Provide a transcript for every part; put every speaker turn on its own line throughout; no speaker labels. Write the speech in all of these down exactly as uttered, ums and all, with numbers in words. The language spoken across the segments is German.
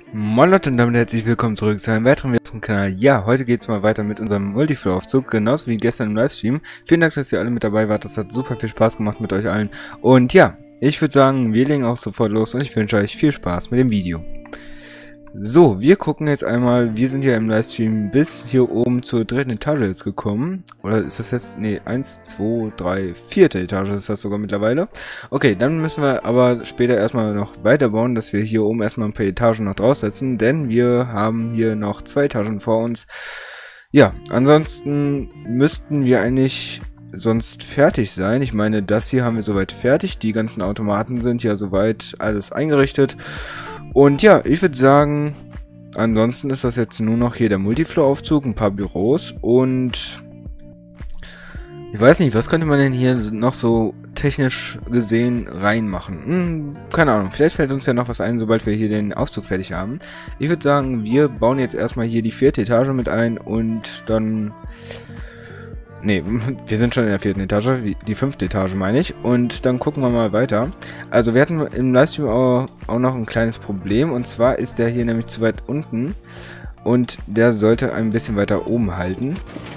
Moin Leute und damit herzlich willkommen zurück zu einem weiteren Video zum Kanal. Ja, heute geht es mal weiter mit unserem Multifloor-Aufzug, genauso wie gestern im Livestream. Vielen Dank, dass ihr alle mit dabei wart, das hat super viel Spaß gemacht mit euch allen. Und ja, ich würde sagen, wir legen auch sofort los und ich wünsche euch viel Spaß mit dem Video. So, wir gucken jetzt einmal, wir sind ja im Livestream bis hier oben zur dritten Etage jetzt gekommen. Oder ist das jetzt, nee, eins, zwei, drei, vierte Etage ist das sogar mittlerweile. Okay, dann müssen wir aber später erstmal noch weiterbauen, dass wir hier oben erstmal ein paar Etagen noch draufsetzen, denn wir haben hier noch zwei Etagen vor uns. Ja, ansonsten müssten wir eigentlich sonst fertig sein. Ich meine, das hier haben wir soweit fertig, die ganzen Automaten sind ja soweit alles eingerichtet. Und ja, ich würde sagen, ansonsten ist das jetzt nur noch hier der Multifloor-Aufzug, ein paar Büros und ich weiß nicht, was könnte man denn hier noch so technisch gesehen reinmachen? Hm, keine Ahnung, vielleicht fällt uns ja noch was ein, sobald wir hier den Aufzug fertig haben. Ich würde sagen, wir bauen jetzt erstmal hier die vierte Etage mit ein und dann... Ne, wir sind schon in der vierten Etage, die fünfte Etage meine ich. Und dann gucken wir mal weiter. Also wir hatten im Livestream auch, auch noch ein kleines Problem. Und zwar ist der hier nämlich zu weit unten. Und der sollte ein bisschen weiter oben halten.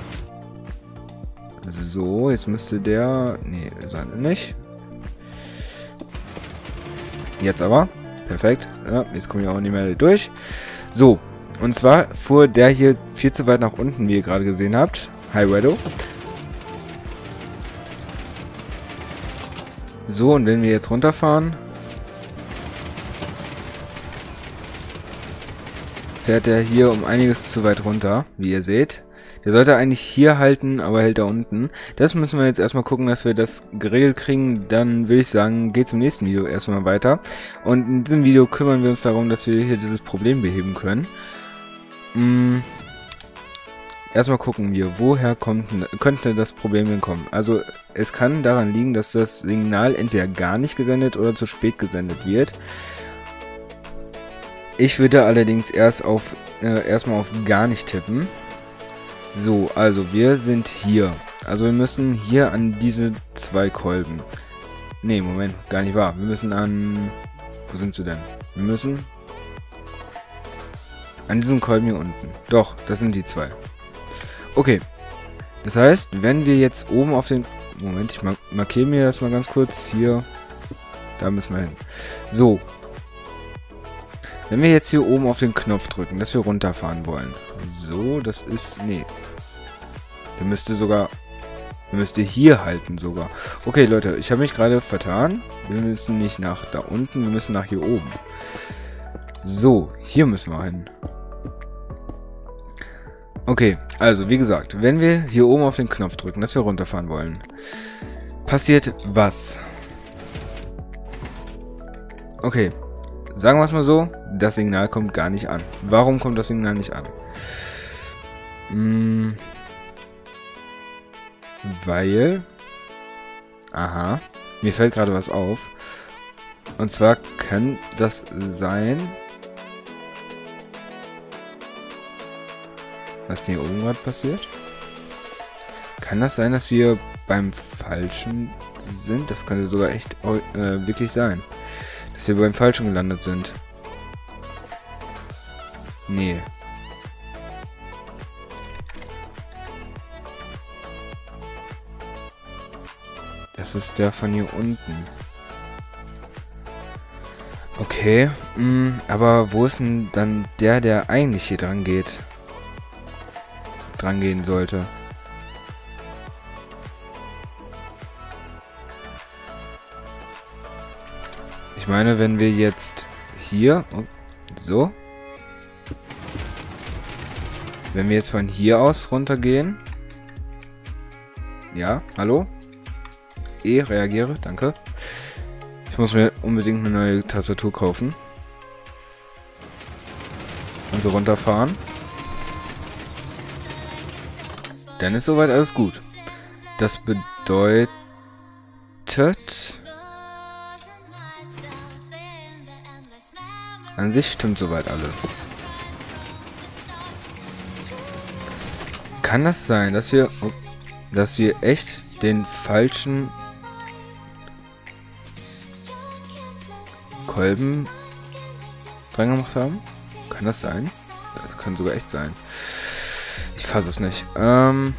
So, jetzt müsste der... Ne, sein nicht. Jetzt aber. Perfekt. Ja, jetzt kommen wir auch nicht mehr durch. So, und zwar fuhr der hier viel zu weit nach unten, wie ihr gerade gesehen habt. Hi, Wedo. So, und wenn wir jetzt runterfahren, fährt er hier um einiges zu weit runter, wie ihr seht. Der sollte eigentlich hier halten, aber hält da unten. Das müssen wir jetzt erstmal gucken, dass wir das geregelt kriegen. Dann würde ich sagen, geht zum nächsten Video erstmal weiter. Und in diesem Video kümmern wir uns darum, dass wir hier dieses Problem beheben können. Hm. Erstmal gucken wir, woher kommt, könnte das Problem denn kommen. Also es kann daran liegen, dass das Signal entweder gar nicht gesendet oder zu spät gesendet wird. Ich würde allerdings erst auf äh, erstmal auf gar nicht tippen. So, also wir sind hier. Also wir müssen hier an diese zwei Kolben. Ne, Moment, gar nicht wahr. Wir müssen an... Wo sind sie denn? Wir müssen... An diesen Kolben hier unten. Doch, das sind die zwei. Okay, das heißt, wenn wir jetzt oben auf den... Moment, ich markiere mir das mal ganz kurz. Hier, da müssen wir hin. So. Wenn wir jetzt hier oben auf den Knopf drücken, dass wir runterfahren wollen. So, das ist... Nee. Der müsste sogar... Der müsste hier halten sogar. Okay, Leute, ich habe mich gerade vertan. Wir müssen nicht nach da unten, wir müssen nach hier oben. So, hier müssen wir hin. Okay, also wie gesagt, wenn wir hier oben auf den Knopf drücken, dass wir runterfahren wollen, passiert was? Okay, sagen wir es mal so, das Signal kommt gar nicht an. Warum kommt das Signal nicht an? Hm, weil... Aha, mir fällt gerade was auf. Und zwar kann das sein... Was hier oben gerade passiert? Kann das sein, dass wir beim Falschen sind? Das könnte sogar echt äh, wirklich sein. Dass wir beim Falschen gelandet sind. Nee. Das ist der von hier unten. Okay. Mh, aber wo ist denn dann der, der eigentlich hier dran geht? Dran gehen sollte. Ich meine, wenn wir jetzt hier... Oh, so. Wenn wir jetzt von hier aus runtergehen... Ja, hallo? E, reagiere, danke. Ich muss mir unbedingt eine neue Tastatur kaufen. Und wir runterfahren. Dann ist soweit alles gut. Das bedeutet... An sich stimmt soweit alles. Kann das sein, dass wir... Dass wir echt den falschen... Kolben dran gemacht haben? Kann das sein? Das kann sogar echt sein. Ich fasse es nicht. Ähm...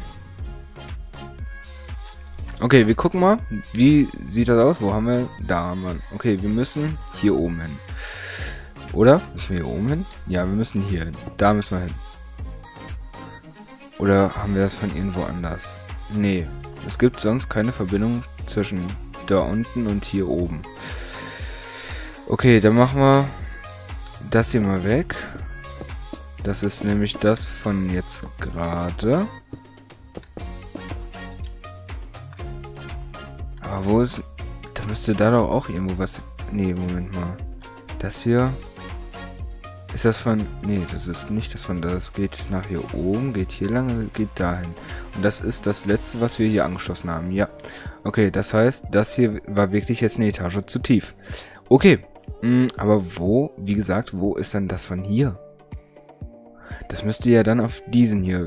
Okay, wir gucken mal. Wie sieht das aus? Wo haben wir? Da haben wir. Okay, wir müssen hier oben hin. Oder? Müssen wir hier oben hin? Ja, wir müssen hier hin. Da müssen wir hin. Oder haben wir das von irgendwo anders? Nee. Es gibt sonst keine Verbindung zwischen da unten und hier oben. Okay, dann machen wir das hier mal weg. Das ist nämlich das von jetzt gerade. Aber wo ist... Da müsste da doch auch irgendwo was... Nee, Moment mal. Das hier... Ist das von... Nee, das ist nicht das von da. Das geht nach hier oben, geht hier lang, geht dahin. Und das ist das letzte, was wir hier angeschlossen haben. Ja. Okay, das heißt, das hier war wirklich jetzt eine Etage zu tief. Okay. Mh, aber wo, wie gesagt, wo ist dann das von hier? Das müsste ja dann auf diesen hier...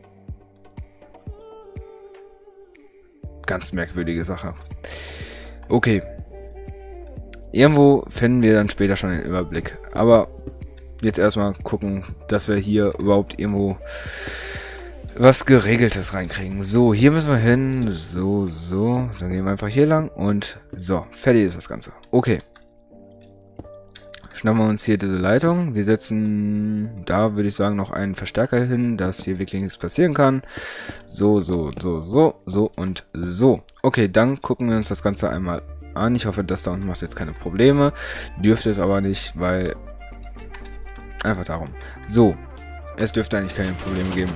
Ganz merkwürdige Sache. Okay. Irgendwo finden wir dann später schon den Überblick. Aber jetzt erstmal gucken, dass wir hier überhaupt irgendwo was Geregeltes reinkriegen. So, hier müssen wir hin. So, so. Dann gehen wir einfach hier lang. Und so, fertig ist das Ganze. Okay. Schnappen wir uns hier diese Leitung. Wir setzen da, würde ich sagen, noch einen Verstärker hin, dass hier wirklich nichts passieren kann. So, so, so, so, so und so. Okay, dann gucken wir uns das Ganze einmal an. Ich hoffe, das da unten macht jetzt keine Probleme. Dürfte es aber nicht, weil... Einfach darum. So. Es dürfte eigentlich keine Probleme geben.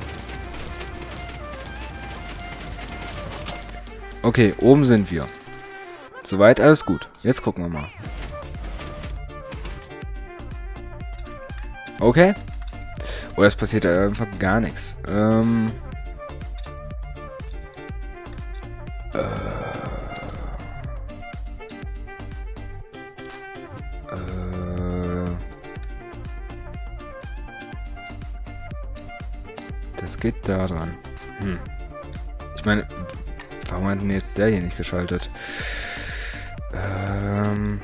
Okay, oben sind wir. Soweit alles gut. Jetzt gucken wir mal. Okay. Oder es passiert einfach gar nichts. Ähm... Das geht da dran. Hm. Ich meine, warum hat denn jetzt der hier nicht geschaltet? Ähm...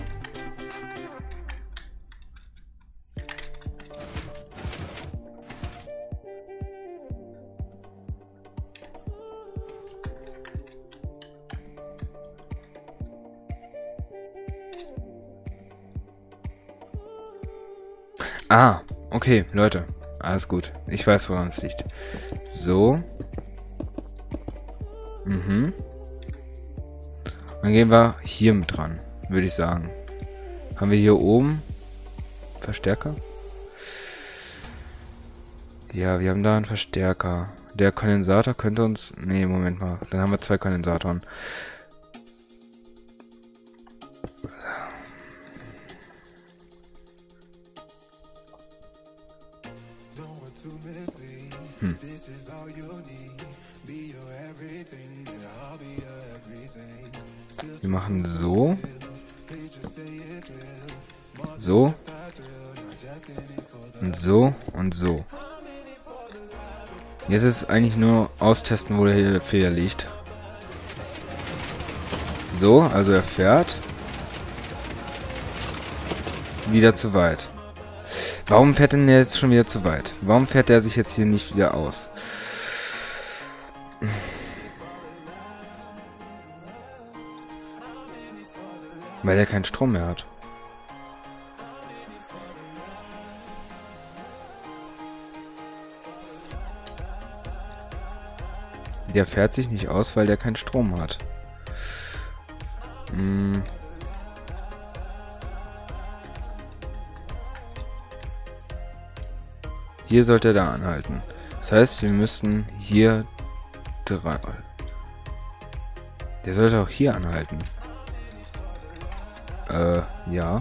Ah, okay, Leute. Alles gut. Ich weiß, woran es liegt. So. Mhm. Dann gehen wir hier mit dran, würde ich sagen. Haben wir hier oben Verstärker? Ja, wir haben da einen Verstärker. Der Kondensator könnte uns... Nee, Moment mal. Dann haben wir zwei Kondensatoren. Hm. Wir machen so. So. Und so und so. Jetzt ist eigentlich nur austesten, wo der Fehler liegt. So, also er fährt. Wieder zu weit. Warum fährt denn der jetzt schon wieder zu weit? Warum fährt der sich jetzt hier nicht wieder aus? Weil er keinen Strom mehr hat. Der fährt sich nicht aus, weil der keinen Strom hat. Hm. Hier sollte er da anhalten. Das heißt, wir müssten hier dran. Der sollte auch hier anhalten. Äh, ja.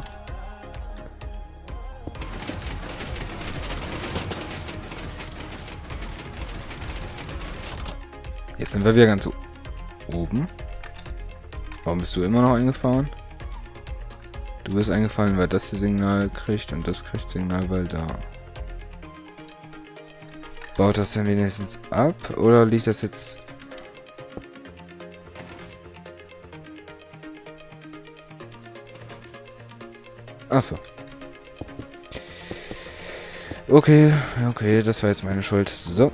Jetzt sind wir wieder ganz oben. Warum bist du immer noch eingefahren? Du bist eingefallen, weil das hier Signal kriegt und das kriegt Signal, weil da. Baut das denn wenigstens ab? Oder liegt das jetzt... Achso. Okay, okay, das war jetzt meine Schuld. So.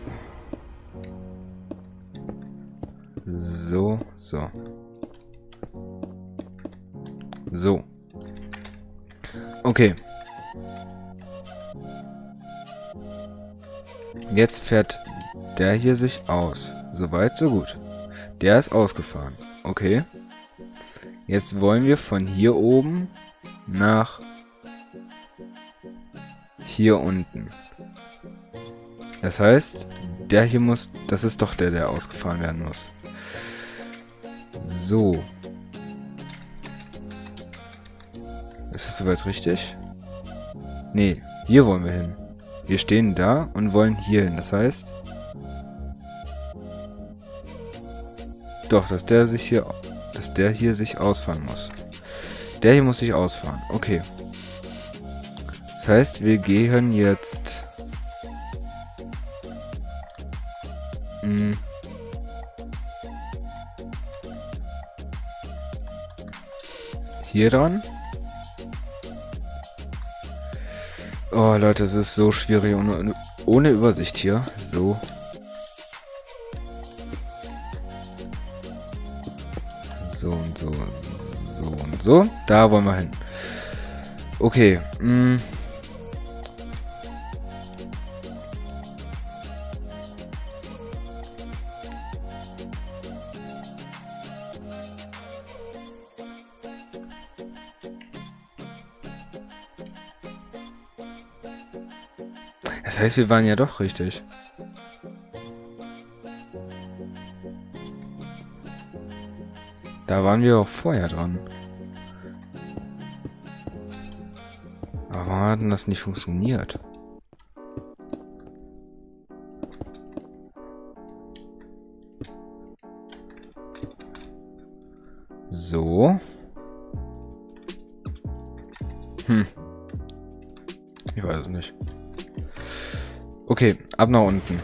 So, so. So. Okay. Jetzt fährt der hier sich aus. Soweit, so gut. Der ist ausgefahren. Okay. Jetzt wollen wir von hier oben nach hier unten. Das heißt, der hier muss... Das ist doch der, der ausgefahren werden muss. So. Ist das soweit richtig? Nee, hier wollen wir hin. Wir stehen da und wollen hier hin. Das heißt... Doch, dass der sich hier... Dass der hier sich ausfahren muss. Der hier muss sich ausfahren. Okay. Das heißt, wir gehen jetzt... Mh, hier dran. Oh, Leute, es ist so schwierig ohne, ohne Übersicht hier. So. So und so. So und so. Da wollen wir hin. Okay. Mh. Das heißt, wir waren ja doch richtig. Da waren wir auch vorher dran. Aber warum hat denn das nicht funktioniert? So. Hm. Ich weiß es nicht. Okay, ab nach unten.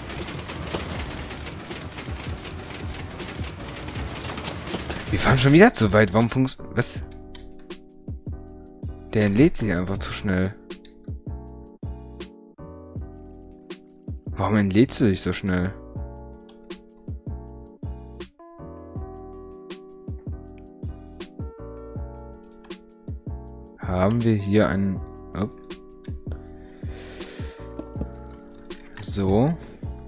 Wir fahren schon wieder zu weit. Warum funktioniert... Was? Der entlädt sich einfach zu schnell. Warum entlädst du dich so schnell? Haben wir hier einen... Oh. So.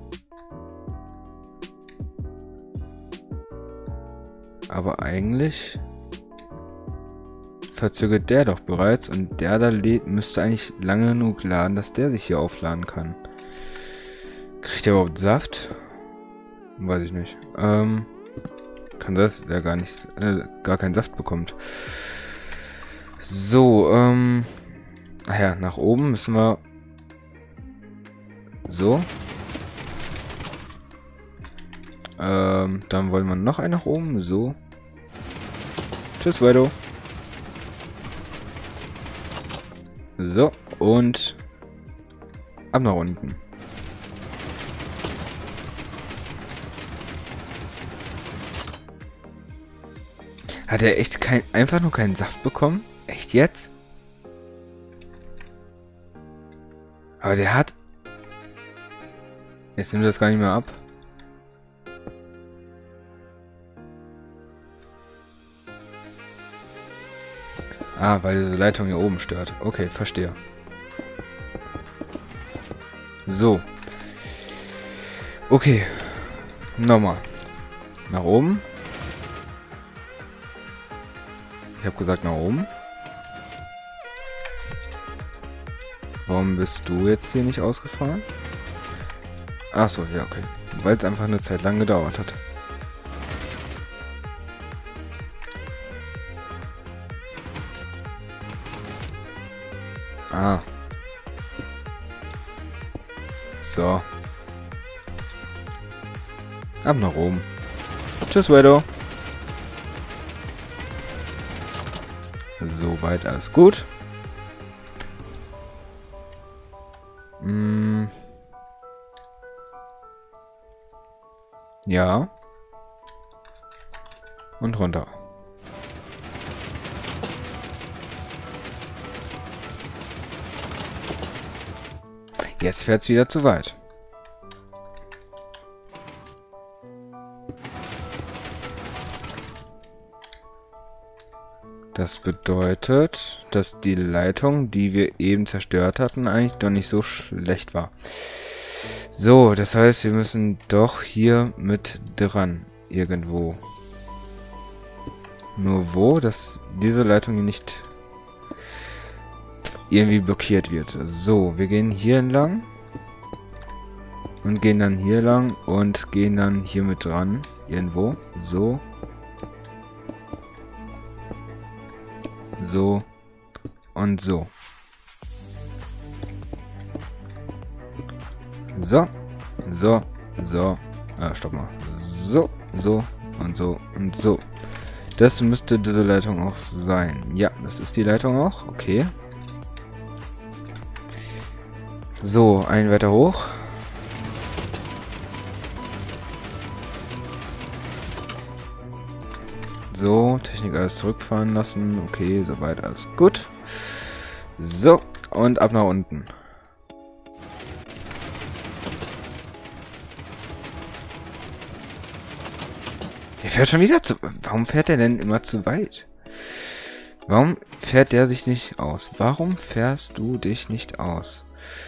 Aber eigentlich verzögert der doch bereits und der da müsste eigentlich lange genug laden, dass der sich hier aufladen kann. Kriegt der überhaupt Saft? Weiß ich nicht. Ähm, kann das, der gar nicht, äh, gar keinen Saft bekommt. So, ähm, ach ja, nach oben müssen wir so. Ähm, dann wollen wir noch einen nach oben. So. Tschüss, Wedo. So. Und ab nach unten. Hat er echt kein, einfach nur keinen Saft bekommen? Echt jetzt? Aber der hat... Jetzt nimmt das gar nicht mehr ab. Ah, weil diese Leitung hier oben stört. Okay, verstehe. So. Okay. Nochmal. Nach oben. Ich habe gesagt nach oben. Warum bist du jetzt hier nicht ausgefahren? Achso, ja, okay. Weil es einfach eine Zeit lang gedauert hat. Ah. So. Ab nach oben. Tschüss, Wedo. Soweit alles gut. Hm. Ja. Und runter. jetzt fährt es wieder zu weit. Das bedeutet, dass die Leitung, die wir eben zerstört hatten, eigentlich doch nicht so schlecht war. So, das heißt, wir müssen doch hier mit dran. Irgendwo. Nur wo, dass diese Leitung hier nicht irgendwie blockiert wird. So, wir gehen hier entlang. Und gehen dann hier lang und gehen dann hier mit dran. Irgendwo. So. So. Und so. So. So. So. Ah, stopp mal. So. So. Und so. Und so. Das müsste diese Leitung auch sein. Ja, das ist die Leitung auch. Okay. So, einen weiter hoch. So, Technik alles zurückfahren lassen. Okay, soweit alles gut. So, und ab nach unten. Der fährt schon wieder zu... Warum fährt er denn immer zu weit? Warum fährt der sich nicht aus? Warum fährst du dich nicht aus?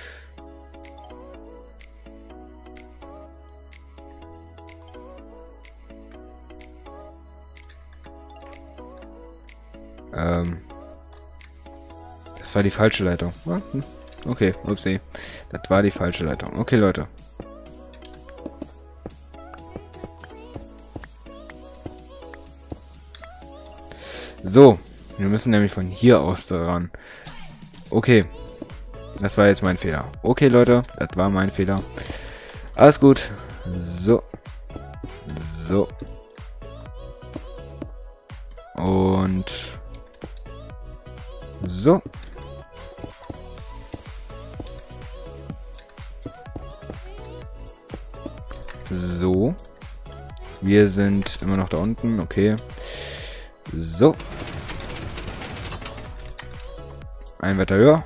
Ähm... Das war die falsche Leitung. Okay, upsie. Das war die falsche Leitung. Okay, Leute. So, wir müssen nämlich von hier aus daran. Okay, das war jetzt mein Fehler. Okay, Leute, das war mein Fehler. Alles gut. So. So. Und so. So. Wir sind immer noch da unten, okay. So. Ein weiter höher.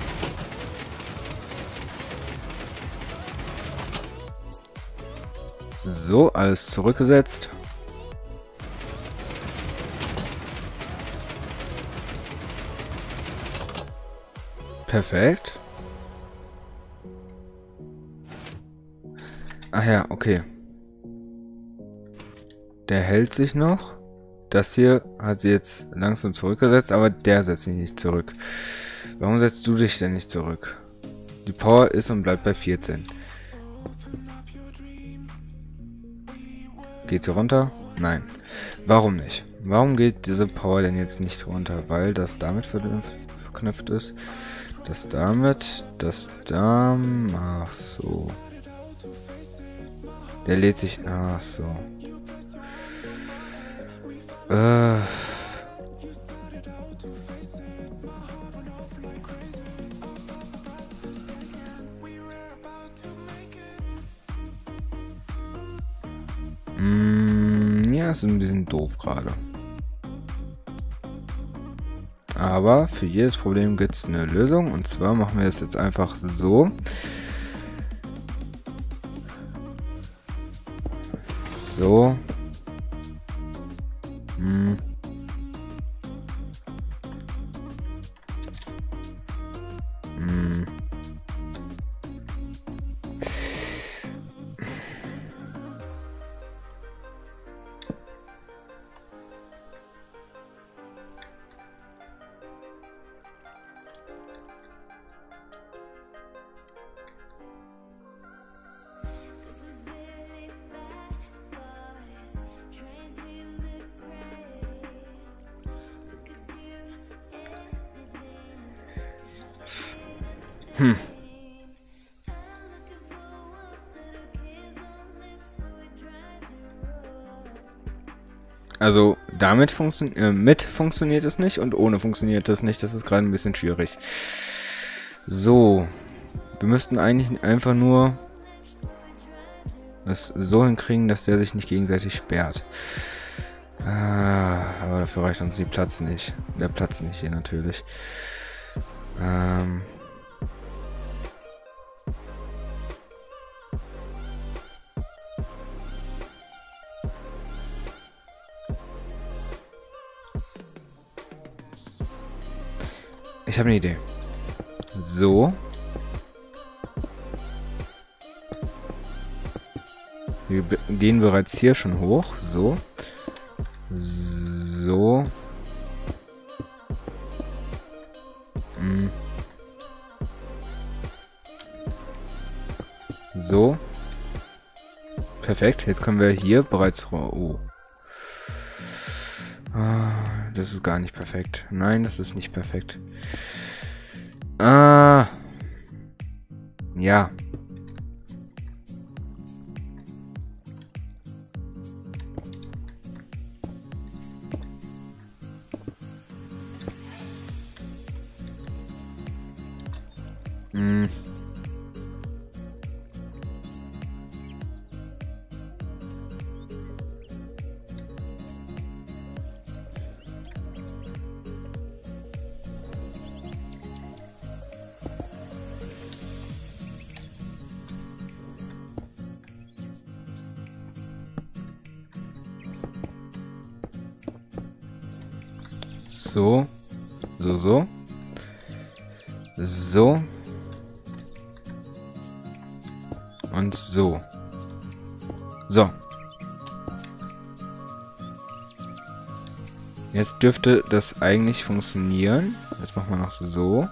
So, alles zurückgesetzt. Perfekt. Ach ja, okay. Der hält sich noch. Das hier hat sie jetzt langsam zurückgesetzt, aber der setzt sich nicht zurück. Warum setzt du dich denn nicht zurück? Die Power ist und bleibt bei vierzehn. Geht sie runter? Nein. Warum nicht? Warum geht diese Power denn jetzt nicht runter? Weil das damit verknüpft ist. Das damit, das da. Ach so. Der lädt sich. Ach so. Äh. Mm, ja, ist ein bisschen doof gerade. Aber für jedes Problem gibt es eine Lösung. Und zwar machen wir es jetzt einfach so. So. Hm. Hm. Hm. Also damit funktioniert, äh, mit funktioniert es nicht und ohne funktioniert es nicht. Das ist gerade ein bisschen schwierig. So, wir müssten eigentlich einfach nur das so hinkriegen, dass der sich nicht gegenseitig sperrt. Ah, aber dafür reicht uns die Platz nicht. Der Platz nicht hier natürlich. Ähm... Ich habe eine Idee. So. Wir gehen bereits hier schon hoch. So. So. Hm. So. Perfekt. Jetzt können wir hier bereits... Oh. Ah, das ist gar nicht perfekt. Nein, das ist nicht perfekt. Ah. Ja. Hm. So. So, so. So. Und so. So. Jetzt dürfte das eigentlich funktionieren. Jetzt machen wir noch so.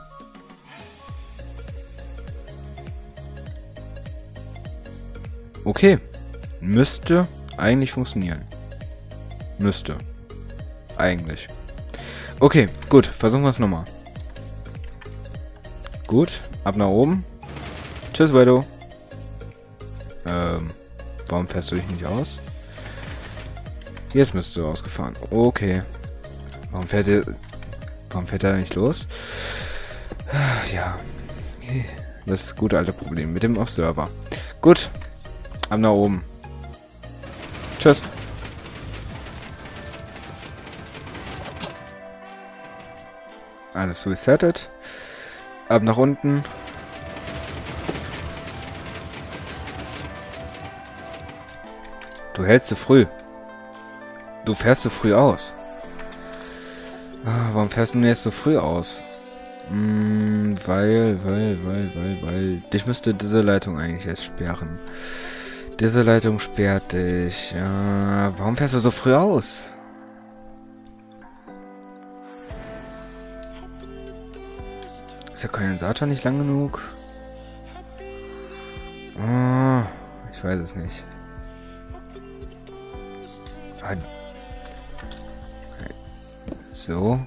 Okay. Müsste eigentlich funktionieren. Müsste. Eigentlich. Okay, gut. Versuchen wir es nochmal. Gut. Ab nach oben. Tschüss, Wedo. Ähm, warum fährst du dich nicht aus? Jetzt müsstest du ausgefahren. Okay. Warum fährt er... Warum fährt er nicht los? Ja. Das gute alte Problem mit dem Observer. Gut. Ab nach oben. Tschüss. Alles resettet. Ab nach unten. Du hältst zu früh. Du fährst zu früh aus. Ah, warum fährst du denn jetzt so früh aus? Hm, weil, weil, weil, weil, weil... Dich müsste diese Leitung eigentlich erst sperren. Diese Leitung sperrt dich. Ja, warum fährst du so früh aus? Ist der Kondensator nicht lang genug? Oh, ich weiß es nicht. So.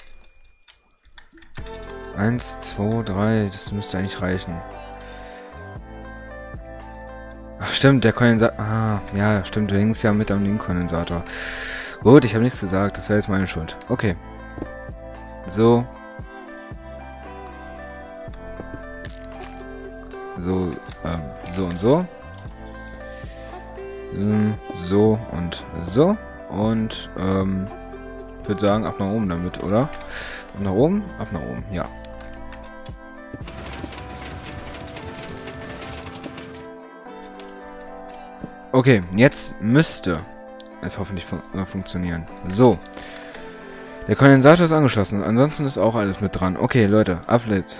Eins, zwei, drei. Das müsste eigentlich reichen. Ach stimmt, der Kondensator... Ah, ja, stimmt. Du hängst ja mit am Link-Kondensator. Gut, ich habe nichts gesagt. Das wäre jetzt meine Schuld. Okay. So. So, ähm, so und so. Ähm, so und so. Und, ähm, ich würde sagen, ab nach oben damit, oder? Ab nach oben? Ab nach oben, ja. Okay, jetzt müsste es hoffentlich fun äh, funktionieren. So. Der Kondensator ist angeschlossen. Ansonsten ist auch alles mit dran. Okay, Leute, ab geht's.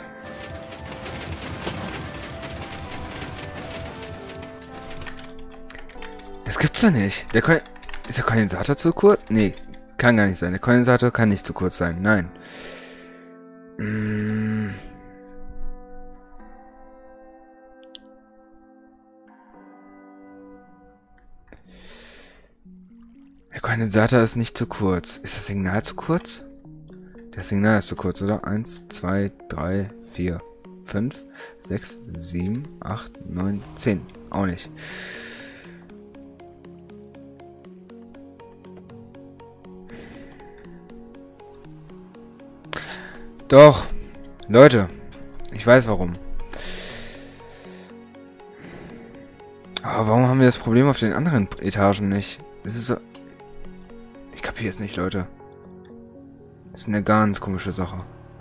Das gibt's doch nicht. Der Kon ist der Kondensator zu kurz? Nee, kann gar nicht sein. Der Kondensator kann nicht zu kurz sein. Nein. Mm. Der Kondensator ist nicht zu kurz. Ist das Signal zu kurz? Das Signal ist zu kurz, oder? eins, zwei, drei, vier, fünf, sechs, sieben, acht, neun, zehn. Auch nicht. Doch. Leute. Ich weiß warum. Aber warum haben wir das Problem auf den anderen Etagen nicht? Das ist so... Ich kapiere es nicht, Leute. Das ist eine ganz komische Sache.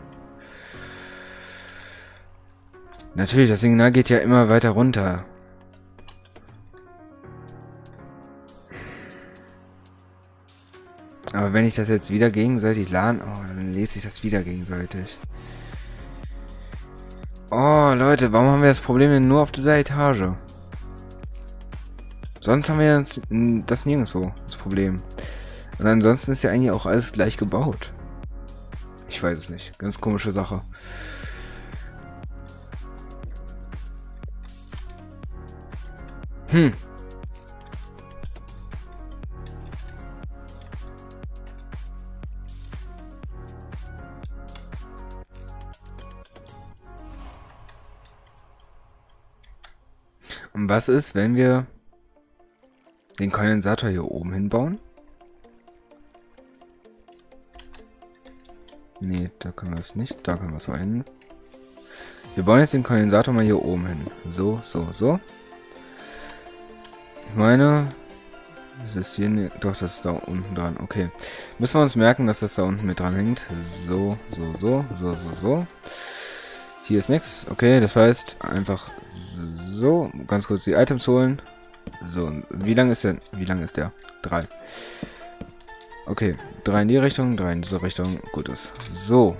Natürlich, das Signal geht ja immer weiter runter. Aber wenn ich das jetzt wieder gegenseitig laden... Oh, dann lese ich das wieder gegenseitig. Oh, Leute, warum haben wir das Problem denn nur auf dieser Etage? Sonst haben wir das, das nirgendwo, das Problem. Und ansonsten ist ja eigentlich auch alles gleich gebaut. Ich weiß es nicht. Ganz komische Sache. Hm. Und was ist, wenn wir den Kondensator hier oben hinbauen? Nee, da können wir es nicht. Da können wir es auch hin. Wir bauen jetzt den Kondensator mal hier oben hin. So, so, so. Ich meine, es ist hier... Ne, doch, das ist da unten dran. Okay. Müssen wir uns merken, dass das da unten mit dran hängt. So, so, so, so, so, so. Hier ist nichts. Okay, das heißt, einfach so. Ganz kurz die Items holen. So, wie lang ist der? Wie lang ist der? Drei. Okay, drei in die Richtung, drei in diese Richtung. Gut ist. So.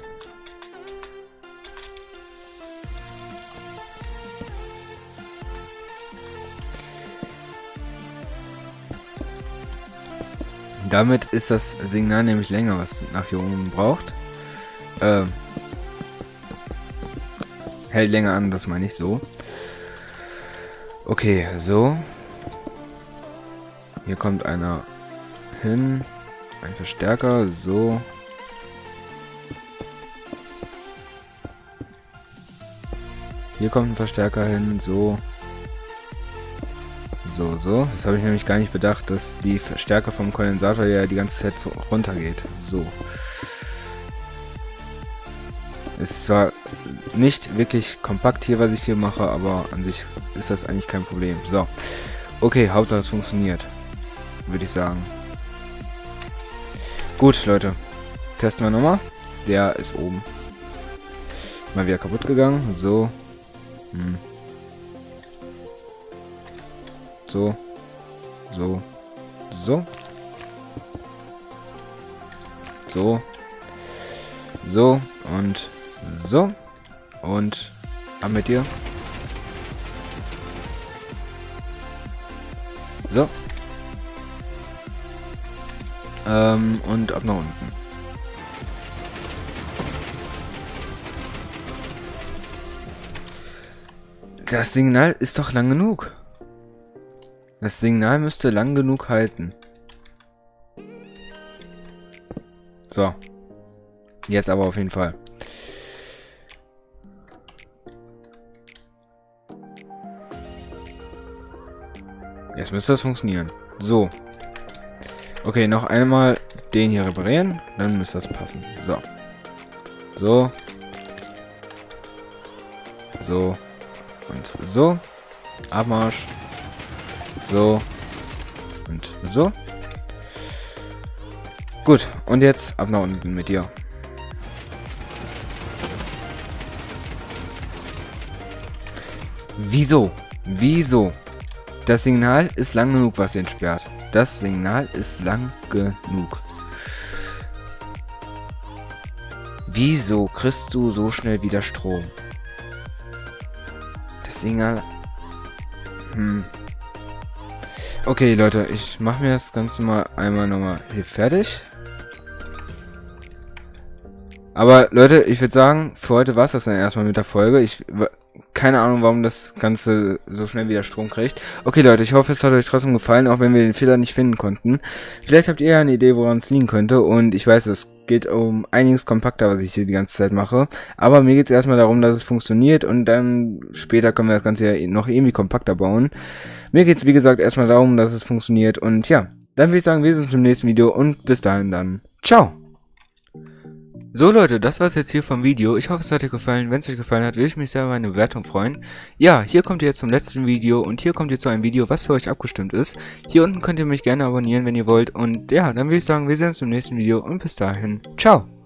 Damit ist das Signal nämlich länger, was nach hier oben braucht. Äh, hält länger an, das meine ich so. Okay, so. Hier kommt einer hin. Ein Verstärker, so. Hier kommt ein Verstärker hin, so. So, so. Das habe ich nämlich gar nicht bedacht, dass die Verstärker vom Kondensator ja die ganze Zeit so runtergeht. So. Ist zwar nicht wirklich kompakt hier, was ich hier mache, aber an sich ist das eigentlich kein Problem. So. Okay, Hauptsache es funktioniert. Würde ich sagen. Gut, Leute. Testen wir nochmal. Der ist oben. Mal wieder kaputt gegangen. So. Hm. So. So. So. So. So. Und so. Und ab mit dir. So. Ähm, und ab nach unten. Das Signal ist doch lang genug. Das Signal müsste lang genug halten. So. Jetzt aber auf jeden Fall. Jetzt müsste das funktionieren. So. Okay, noch einmal den hier reparieren. Dann müsste das passen. So. So. So. Und so. Abmarsch. So. Und so. Gut. Und jetzt ab nach unten mit dir. Wieso? Wieso? Das Signal ist lang genug, was ihr entsperrt. Das Signal ist lang genug. Wieso kriegst du so schnell wieder Strom? Das Signal... Hm. Okay, Leute, ich mache mir das Ganze mal einmal nochmal hier fertig. Aber, Leute, ich würde sagen, für heute war es das dann erstmal mit der Folge. Ich... Keine Ahnung, warum das Ganze so schnell wieder Strom kriegt. Okay, Leute, ich hoffe, es hat euch trotzdem gefallen, auch wenn wir den Fehler nicht finden konnten. Vielleicht habt ihr ja eine Idee, woran es liegen könnte. Und ich weiß, es geht um einiges kompakter, was ich hier die ganze Zeit mache. Aber mir geht es erstmal darum, dass es funktioniert. Und dann später können wir das Ganze ja noch irgendwie kompakter bauen. Mir geht es, wie gesagt, erstmal darum, dass es funktioniert. Und ja, dann würde ich sagen, wir sehen uns im nächsten Video. Und bis dahin dann. Ciao! So Leute, das war's jetzt hier vom Video. Ich hoffe, es hat euch gefallen. Wenn es euch gefallen hat, würde ich mich sehr über eine Bewertung freuen. Ja, hier kommt ihr jetzt zum letzten Video und hier kommt ihr zu einem Video, was für euch abgestimmt ist. Hier unten könnt ihr mich gerne abonnieren, wenn ihr wollt. Und ja, dann würde ich sagen, wir sehen uns im nächsten Video und bis dahin. Ciao!